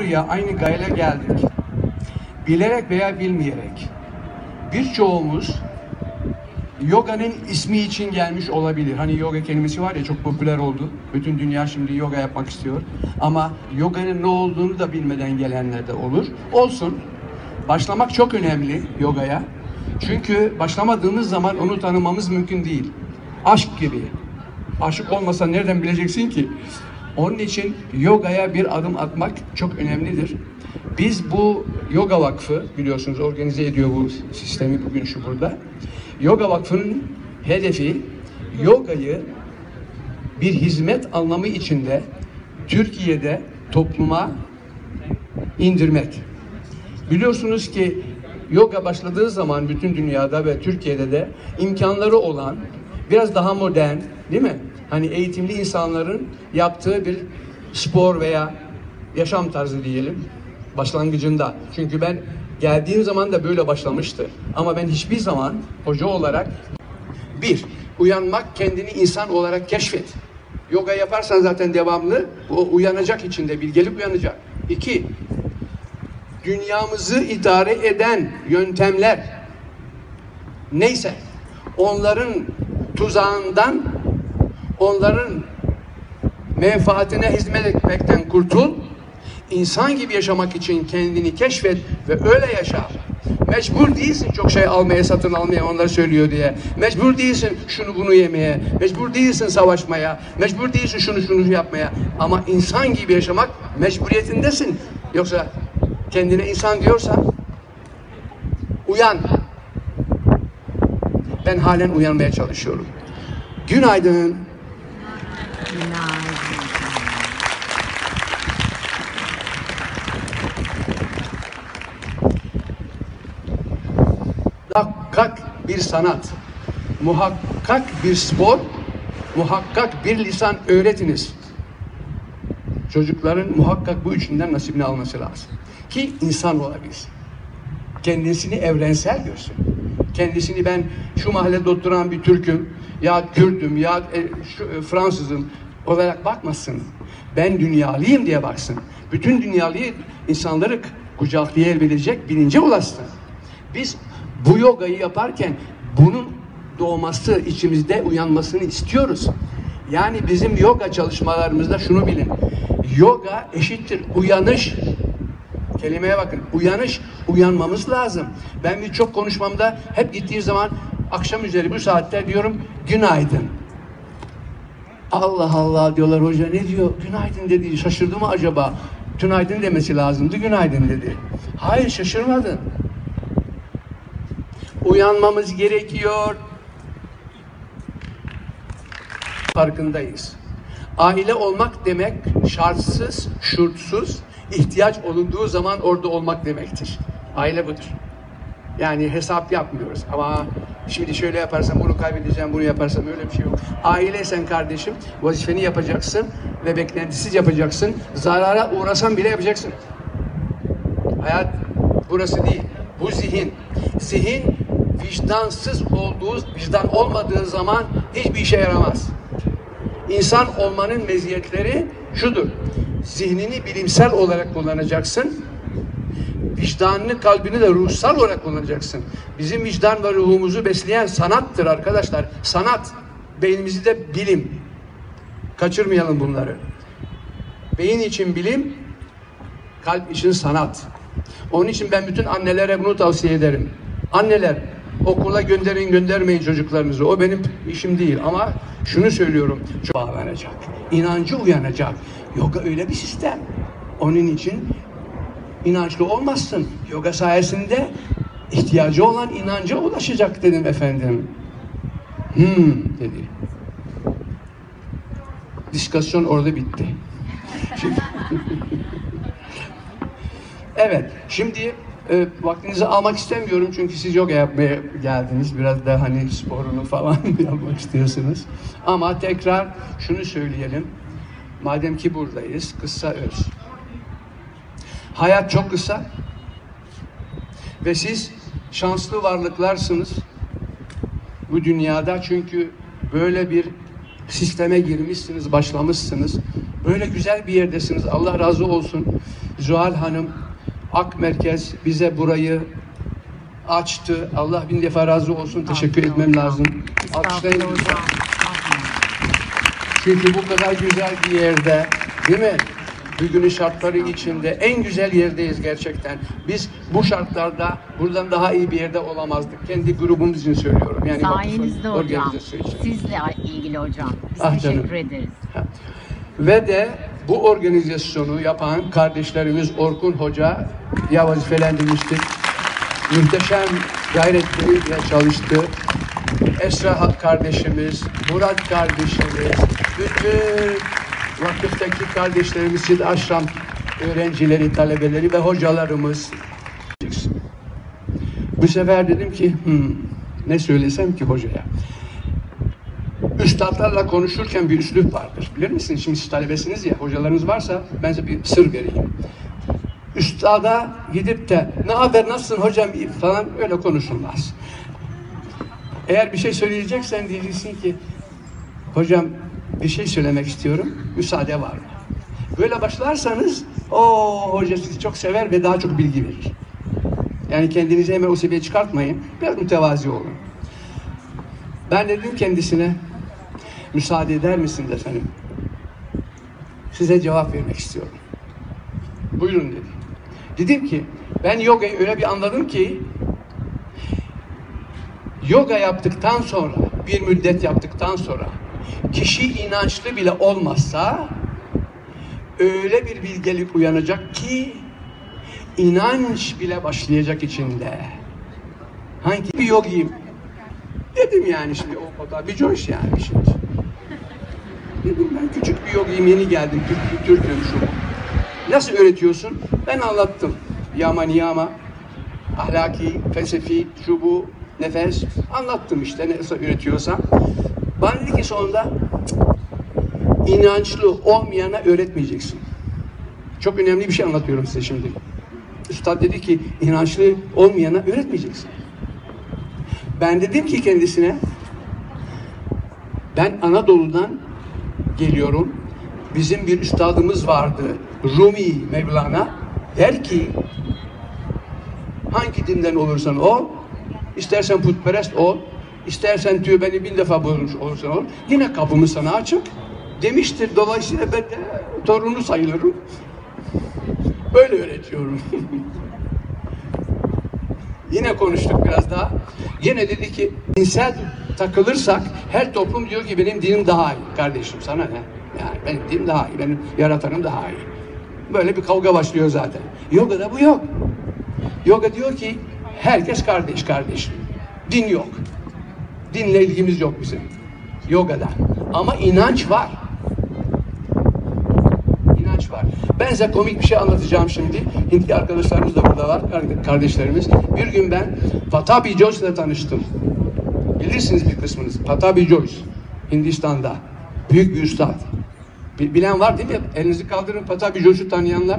buraya aynı gayle geldik. Bilerek veya bilmeyerek. Birçoğumuz yoganın ismi için gelmiş olabilir. Hani yoga kelimesi var ya, çok popüler oldu. Bütün dünya şimdi yoga yapmak istiyor. Ama yoganın ne olduğunu da bilmeden gelenler de olur. Olsun. Başlamak çok önemli yogaya. Çünkü başlamadığımız zaman onu tanımamız mümkün değil. Aşk gibi. Aşık olmasa nereden bileceksin ki? Onun için yogaya bir adım atmak çok önemlidir. Biz bu Yoga Vakfı, biliyorsunuz, organize ediyor bu sistemi bugün şu burada. Yoga Vakfı'nın hedefi yogayı bir hizmet anlamı içinde Türkiye'de topluma indirmek. Biliyorsunuz ki yoga başladığı zaman bütün dünyada ve Türkiye'de de imkanları olan, biraz daha modern, değil mi? Hani eğitimli insanların yaptığı bir spor veya yaşam tarzı diyelim başlangıcında. Çünkü ben geldiğim zaman da böyle başlamıştı. Ama ben hiçbir zaman hoca olarak uyanmak, kendini insan olarak keşfet. Yoga yaparsan zaten devamlı o uyanacak içinde, bir gelip uyanacak. 2, dünyamızı idare eden yöntemler neyse onların tuzağından, onların menfaatine hizmet etmekten kurtul. İnsan gibi yaşamak için kendini keşfet ve öyle yaşa. Mecbur değilsin çok şey almaya, satın almaya, onları söylüyor diye. Mecbur değilsin şunu bunu yemeye. Mecbur değilsin savaşmaya. Mecbur değilsin şunu yapmaya. Ama insan gibi yaşamak mecburiyetindesin. Yoksa kendine insan diyorsan uyan. Ben halen uyanmaya çalışıyorum. Günaydın. Günaydın. Muhakkak bir sanat, muhakkak bir spor, muhakkak bir lisan öğretiniz. Çocukların muhakkak bu üçünden nasibini alması lazım. Ki insan olabilsin. Kendisini evrensel görsün. Kendisini ben şu mahallede oturan bir Türk'üm, ya Kürt'üm, ya Fransız'ım olarak bakmasın. Ben dünyalıyım diye baksın. Bütün dünyalıyı insanları kucaklayabilecek bilince ulaşsın. Biz bu yogayı yaparken bunun doğması, içimizde uyanmasını istiyoruz. Yani bizim yoga çalışmalarımızda şunu bilin. Yoga eşittir uyanış. Kelimeye bakın. Uyanış. Uyanmamız lazım. Ben birçok konuşmamda hep gittiği zaman akşam üzeri bu saatte diyorum günaydın. Allah Allah diyorlar, hoca ne diyor? Günaydın dedi. Şaşırdı mı acaba? Tünaydın demesi lazımdı. Günaydın dedi. Hayır, şaşırmadın. Uyanmamız gerekiyor. Farkındayız. Aile olmak demek şartsız, şurtsuz, ihtiyaç olunduğu zaman orada olmak demektir. Aile budur. Yani hesap yapmıyoruz. Ama şimdi şöyle yaparsam bunu kaybedeceğim, bunu yaparsam öyle bir şey yok. Aileysen kardeşim, vazifeni yapacaksın ve beklentisiz yapacaksın. Zarara uğrasan bile yapacaksın. Hayat burası değil. Bu zihin. Zihin vicdan olmadığı zaman hiçbir işe yaramaz. İnsan olmanın meziyetleri şudur. Zihnini bilimsel olarak kullanacaksın. Vicdanını, kalbini de ruhsal olarak kullanacaksın. Bizim vicdan ve ruhumuzu besleyen sanattır arkadaşlar. Sanat. Beynimizi de bilim. Kaçırmayalım bunları. Beyin için bilim, kalp için sanat. Onun için ben bütün annelere bunu tavsiye ederim. Anneler, okula göndermeyin çocuklarınızı. O benim işim değil ama şunu söylüyorum. Çok bağlanacak. İnancı uyanacak. Yoga öyle bir sistem. Onun için inançlı olmazsın. Yoga sayesinde ihtiyacı olan inanca ulaşacak dedim efendim. Dedi. Diskasyon orada bitti. Evet, şimdi vaktinizi almak istemiyorum çünkü siz yoga yapmaya geldiniz. Biraz da hani sporunu falan yapmak istiyorsunuz. Ama tekrar şunu söyleyelim. Madem ki buradayız, kısa öz. Hayat çok kısa ve siz şanslı varlıklarsınız bu dünyada, çünkü böyle bir sisteme girmişsiniz, başlamışsınız. Böyle güzel bir yerdesiniz. Allah razı olsun. Zuhal Hanım, Ak Merkez bize burayı açtı. Allah bin defa razı olsun. Teşekkür etmem lazım. Alkışlayın. Estağfurullah hocam. Çünkü bu kadar güzel bir yerde, değil mi? Bugünün şartları içinde en güzel yerdeyiz gerçekten. Biz bu şartlarda buradan daha iyi bir yerde olamazdık. Kendi grubumuz için söylüyorum. Yani Sayenizde hocam. organizasyon için. Sizle ilgili hocam. Biz Ah canım. teşekkür ederiz. Ve de bu organizasyonu yapan kardeşlerimiz Orkun Hoca ya vazifelendirmiştik. Muhteşem gayretleriyle çalıştı. Esra kardeşimiz, Murat kardeşimiz, bütün vakıftaki kardeşlerimiz, Sid Aşram öğrencileri, talebeleri ve hocalarımız. Bu sefer dedim ki ne söylesem ki hocaya? Üstadlarla konuşurken bir üslup vardır. Bilir misiniz? Şimdi siz talebesiniz ya, hocalarınız varsa ben size bir sır vereyim. Üstada gidip de ne haber, nasılsın hocam falan öyle konuşulmaz. Eğer bir şey söyleyeceksen diyeceksin ki hocam bir şey söylemek istiyorum, müsaade var mı? Böyle başlarsanız o hoca sizi çok sever ve daha çok bilgi verir. Yani kendinizi hemen o seviyeye çıkartmayın. Biraz mütevazi olun. Ben dedim kendisine müsaade eder misiniz efendim? Size cevap vermek istiyorum. Buyurun dedi. Dedim ki ben yogayı öyle bir anladım ki yoga yaptıktan sonra, bir müddet yaptıktan sonra kişi inançlı bile olmazsa öyle bir bilgelik uyanacak ki inanç bile başlayacak içinde. Hangi bir yogiyim? Dedim yani şimdi o kadar bir coş yani şimdi. Dedim ben küçük bir yogiyim, yeni geldim, Türk'üm şu. Nasıl öğretiyorsun? Ben anlattım. Yama niyama, ahlaki, felsefi, şu bu, nefes. Anlattım işte nasıl öğretiyorsam. Bana dedi ki sonunda inançlı olmayana öğretmeyeceksin. Çok önemli bir şey anlatıyorum size şimdi. Üstad dedi ki inançlı olmayana öğretmeyeceksin. Ben dedim ki kendisine ben Anadolu'dan geliyorum. Bizim bir üstadımız vardı. Rumi Mevlana der ki hangi dinden olursan ol, istersen putperest ol, istersen tövbeni 1000 defa buyurmuş olursan ol, yine kapımız sana açık demiştir. Dolayısıyla ben de torunu sayılırım. Böyle öğretiyorum. Yine konuştuk biraz daha. Yine dedi ki dinsel takılırsak her toplum diyor ki benim dinim daha iyi. Kardeşim sana ne? Yani benim dinim daha iyi, benim yaratanım daha iyi. Böyle bir kavga başlıyor zaten. Yoga'da bu yok. Yoga diyor ki herkes kardeş kardeş. Din yok. Dinle ilgimiz yok bizim. Yoga'da. Ama inanç var. İnanç var. Ben size komik bir şey anlatacağım şimdi. Hintli arkadaşlarımız da burada var. Kardeşlerimiz. Bir gün ben Patabi Joyce ile tanıştım. Bilirsiniz bir kısmınız. Patabi Joyce. Hindistan'da. Büyük bir üstad. Bilen var değil mi? Elinizi kaldırın. Patabi Joyce'u tanıyanlar.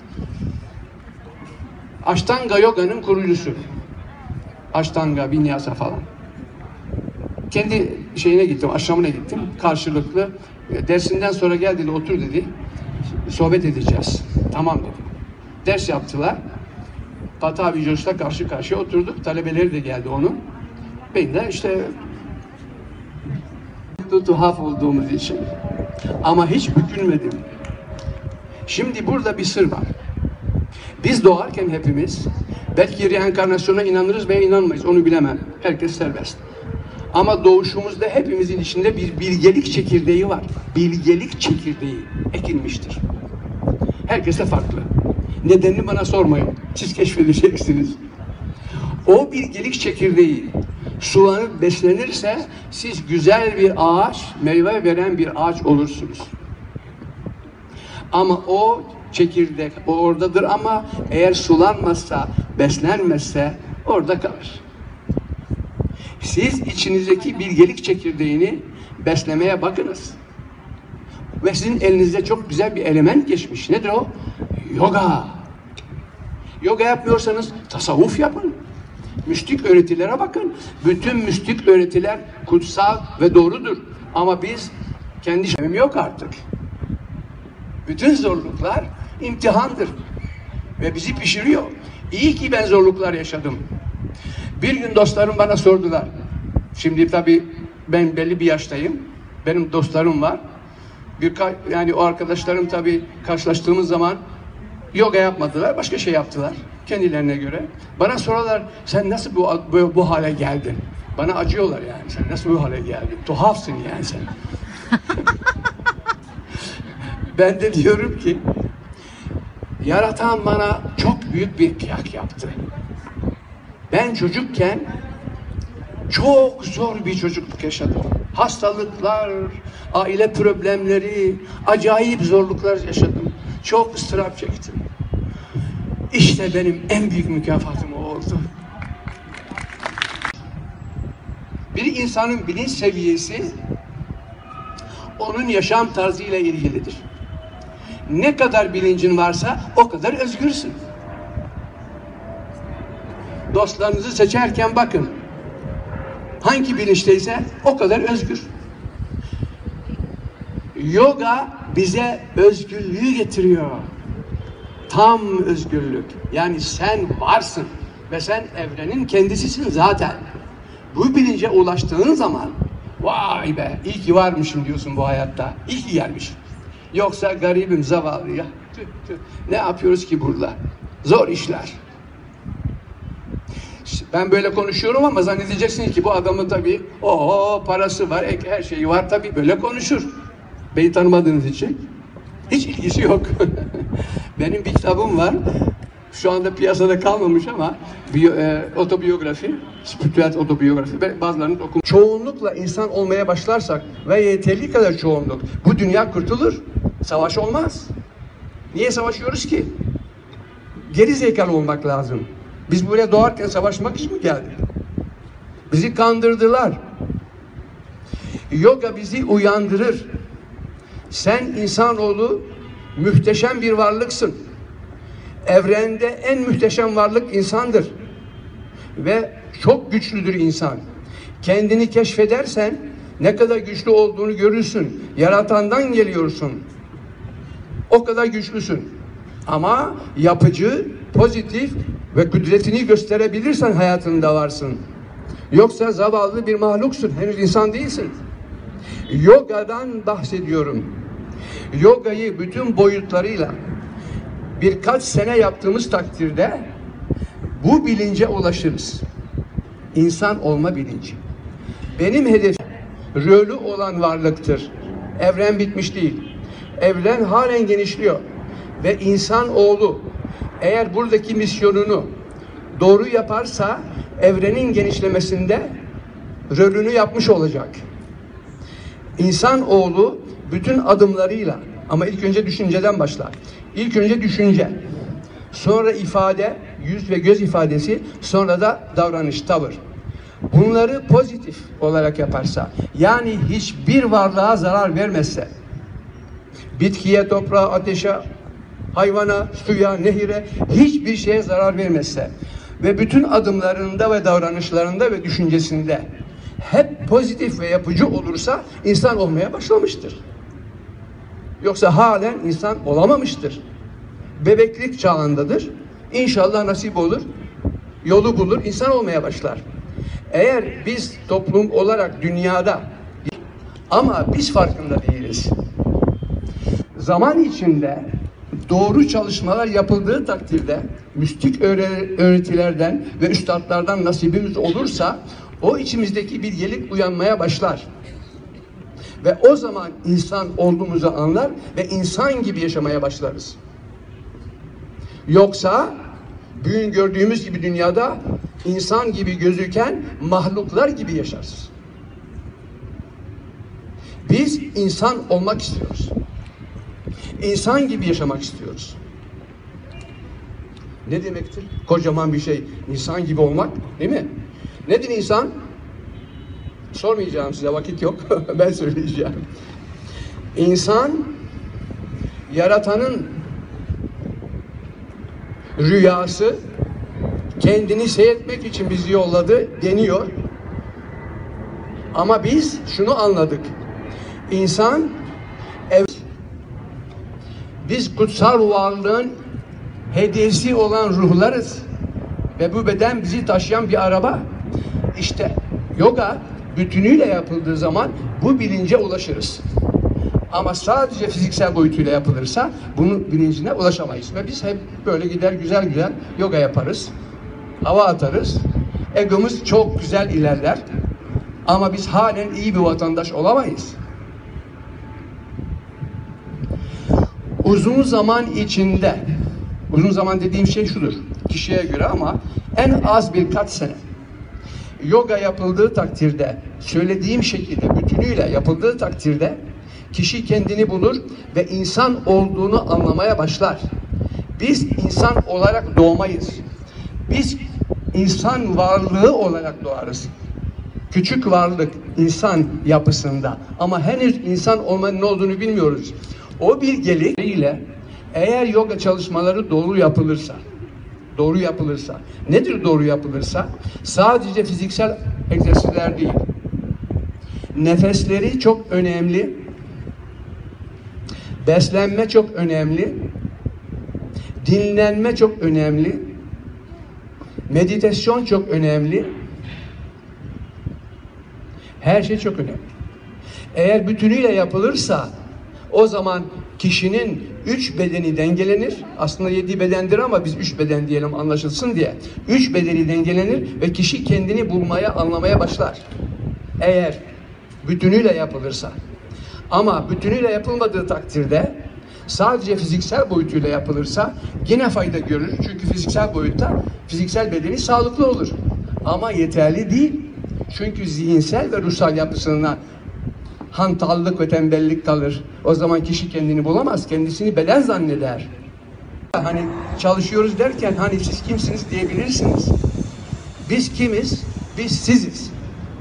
Ashtanga Yoga'nın kurucusu. Ashtanga, Vinyasa falan. Kendi şeyine gittim, aşramına gittim. Karşılıklı. Dersinden sonra gel dedi, otur dedi. Sohbet edeceğiz. Tamam dedim. Ders yaptılar. Patabi Joyce'la karşı karşıya oturduk. Talebeleri de geldi onun. Ben de işte tuhaf olduğumuz için. Ama hiç bükülmedim. Şimdi burada bir sır var. Biz doğarken hepimiz belki reenkarnasyona inanırız veya inanmayız. Onu bilemem. Herkes serbest. Ama doğuşumuzda hepimizin içinde bir bilgelik çekirdeği var. Bilgelik çekirdeği ekilmiştir. Herkese farklı. Nedenini bana sormayın. Siz keşfedeceksiniz. O bilgelik çekirdeği sulanıp beslenirse siz güzel bir ağaç, meyve veren bir ağaç olursunuz. Ama o çekirdek o oradadır ama eğer sulanmazsa, beslenmezse orada kalır. Siz içinizdeki bilgelik çekirdeğini beslemeye bakınız. Ve sizin elinizde çok güzel bir element geçmiş. Nedir o? Yoga. Yoga yapmıyorsanız tasavvuf yapın. Mistik öğretilere bakın. Bütün mistik öğretiler kutsal ve doğrudur. Ama biz kendi şeyim yok artık. Bütün zorluklar imtihandır. ve bizi pişiriyor. İyi ki ben zorluklar yaşadım. Bir gün dostlarım bana sordular. Şimdi tabii ben belli bir yaştayım. Benim dostlarım var. Yani o arkadaşlarım tabii karşılaştığımız zaman yoga yapmadılar, başka şey yaptılar kendilerine göre. Bana soruyorlar, sen nasıl bu hale geldin? Bana acıyorlar yani, sen nasıl bu hale geldin? Tuhafsın yani sen. Ben de diyorum ki, Yaratan bana çok büyük bir kıyak yaptı. Ben çocukken çok zor bir çocukluk yaşadım. Hastalıklar, aile problemleri, acayip zorluklar yaşadım. Çok ıstırap çektim. İşte benim en büyük mükafatım o oldu. Bir insanın bilinç seviyesi onun yaşam tarzıyla ilgilidir. Ne kadar bilincin varsa o kadar özgürsün. Dostlarınızı seçerken bakın. Hangi bilinçteyse o kadar özgür. Yoga bize özgürlüğü getiriyor. Tam özgürlük. Yani sen varsın ve sen evrenin kendisisin zaten. Bu bilince ulaştığın zaman vay be iyi ki varmışım diyorsun bu hayatta. İyi ki gelmişim. Yoksa garibim, zavallı ya. Ne yapıyoruz ki burada? Zor işler. Ben böyle konuşuyorum ama zannedeceksiniz ki bu adamın tabii parası var, her şeyi var, tabii böyle konuşur. Beni tanımadığınız için hiç ilgisi yok. Benim bir kitabım var. Şu anda piyasada kalmamış ama otobiyografi, spiritüel otobiyografi. Ben bazılarını okudum. Çoğunlukla insan olmaya başlarsak ve yeterli kadar çoğunluk, bu dünya kurtulur. Savaş olmaz. Niye savaşıyoruz ki? Geri zekalı olmak lazım. Biz buraya doğarken savaşmak için mi geldik? Bizi kandırdılar. Yoga bizi uyandırır. Sen insanoğlu muhteşem bir varlıksın. Evrende en muhteşem varlık insandır. Ve çok güçlüdür insan. Kendini keşfedersen ne kadar güçlü olduğunu görürsün. Yaratandan geliyorsun. O kadar güçlüsün. Ama yapıcı, pozitif ve kudretini gösterebilirsen hayatında varsın. Yoksa zavallı bir mahluksun. Henüz insan değilsin. Yoga'dan bahsediyorum. Yoga'yı bütün boyutlarıyla birkaç sene yaptığımız takdirde bu bilince ulaşırız. İnsan olma bilinci. Benim hedefim rolü olan varlıktır. Evren bitmiş değil. Evren halen genişliyor. Ve insanoğlu eğer buradaki misyonunu doğru yaparsa evrenin genişlemesinde rolünü yapmış olacak. İnsanoğlu bütün adımlarıyla, ama ilk önce düşünceden başlar. İlk önce düşünce, sonra ifade, yüz ve göz ifadesi, sonra da davranış, tavır. Bunları pozitif olarak yaparsa, yani hiçbir varlığa zarar vermezse, bitkiye, toprağa, ateşe, hayvana, suya, nehire, hiçbir şeye zarar vermezse ve bütün adımlarında ve davranışlarında ve düşüncesinde hep pozitif ve yapıcı olursa insan olmaya başlamıştır. Yoksa halen insan olamamıştır. Bebeklik çağındadır. İnşallah nasip olur, yolu bulur, insan olmaya başlar. Eğer biz toplum olarak dünyada, ama biz farkında değiliz. Zaman içinde doğru çalışmalar yapıldığı takdirde mistik öğretilerden ve üstadlardan nasibimiz olursa o içimizdeki bilgelik uyanmaya başlar. Ve o zaman insan olduğumuzu anlar ve insan gibi yaşamaya başlarız. Yoksa bugün gördüğümüz gibi dünyada insan gibi gözüken mahluklar gibi yaşarız. Biz insan olmak istiyoruz. İnsan gibi yaşamak istiyoruz. Ne demektir? Kocaman bir şey. İnsan gibi olmak, değil mi? Nedir insan? Sormayacağım size, vakit yok. Ben söyleyeceğim. İnsan, yaratanın rüyası, kendini seyretmek için bizi yolladı deniyor. Ama biz şunu anladık. İnsan, biz kutsal varlığın hediyesi olan ruhlarız. Ve bu beden bizi taşıyan bir araba. İşte yoga bütünüyle yapıldığı zaman bu bilince ulaşırız. Ama sadece fiziksel boyutuyla yapılırsa bunun bilincine ulaşamayız. Ve biz hep böyle gider güzel güzel yoga yaparız. Hava atarız. Egomuz çok güzel ilerler. Ama biz halen iyi bir vatandaş olamayız. Uzun zaman içinde, uzun zaman dediğim şey şudur, kişiye göre ama en az birkaç sene yoga yapıldığı takdirde, söylediğim şekilde bütünüyle yapıldığı takdirde kişi kendini bulur ve insan olduğunu anlamaya başlar. Biz insan olarak doğmayız. Biz insan varlığı olarak doğarız. Küçük varlık insan yapısında ama henüz insan olmanın ne olduğunu bilmiyoruz. O bilgelik ile eğer yoga çalışmaları doğru yapılırsa, nedir doğru yapılırsa? Sadece fiziksel egzersizler değil. Nefesleri çok önemli. Beslenme çok önemli. Dinlenme çok önemli. Meditasyon çok önemli. Her şey çok önemli. Eğer bütünüyle yapılırsa o zaman kişinin 3 bedeni dengelenir. Aslında 7 bedendir ama biz 3 beden diyelim anlaşılsın diye. 3 bedeni dengelenir ve kişi kendini bulmaya, anlamaya başlar. Eğer bütünüyle yapılırsa. Ama bütünüyle yapılmadığı takdirde sadece fiziksel boyutuyla yapılırsa yine fayda görür. Çünkü fiziksel boyutta fiziksel bedeni sağlıklı olur. Ama yeterli değil. Çünkü zihinsel ve ruhsal yapısına hantallık ve tembellik kalır. O zaman kişi kendini bulamaz, kendisini beden zanneder. Hani çalışıyoruz derken hani siz kimsiniz diyebilirsiniz. Biz kimiz? Biz siziz.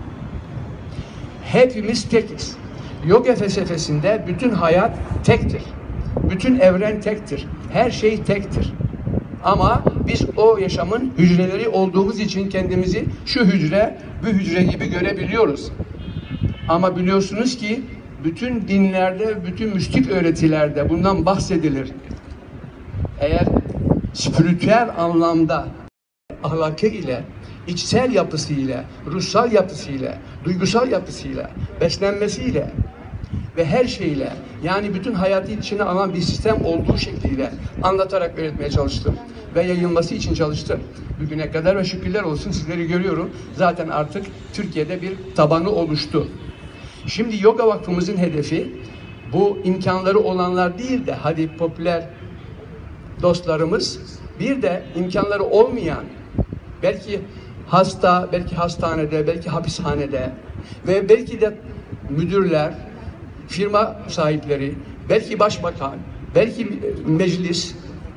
Hepimiz tekiz. Yoga felsefesinde bütün hayat tektir. Bütün evren tektir. Her şey tektir. Ama biz o yaşamın hücreleri olduğumuz için kendimizi şu hücre, bu hücre gibi görebiliyoruz. Ama biliyorsunuz ki bütün dinlerde, bütün mistik öğretilerde bundan bahsedilir. Eğer spiritüel anlamda ahlakı ile, içsel yapısıyla, ruhsal yapısıyla, duygusal yapısıyla, beslenmesiyle ve her şeyle, yani bütün hayatı içine alan bir sistem olduğu şekliyle anlatarak öğretmeye çalıştım ve yayılması için çalıştım bugüne kadar ve şükürler olsun sizleri görüyorum. Zaten artık Türkiye'de bir tabanı oluştu. Şimdi Yoga Vakfımızın hedefi bu imkanları olanlar değil de hadi popüler dostlarımız, bir de imkanları olmayan, belki hasta, belki hastanede, belki hapishanede ve belki de müdürler, firma sahipleri, belki başbakan, belki meclis,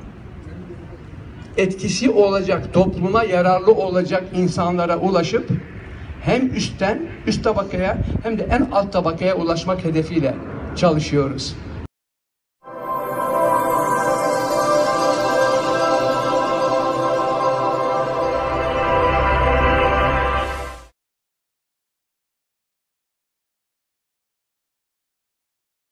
etkisi olacak, topluma yararlı olacak insanlara ulaşıp hem üstten, üst tabakaya hem de en alt tabakaya ulaşmak hedefiyle çalışıyoruz.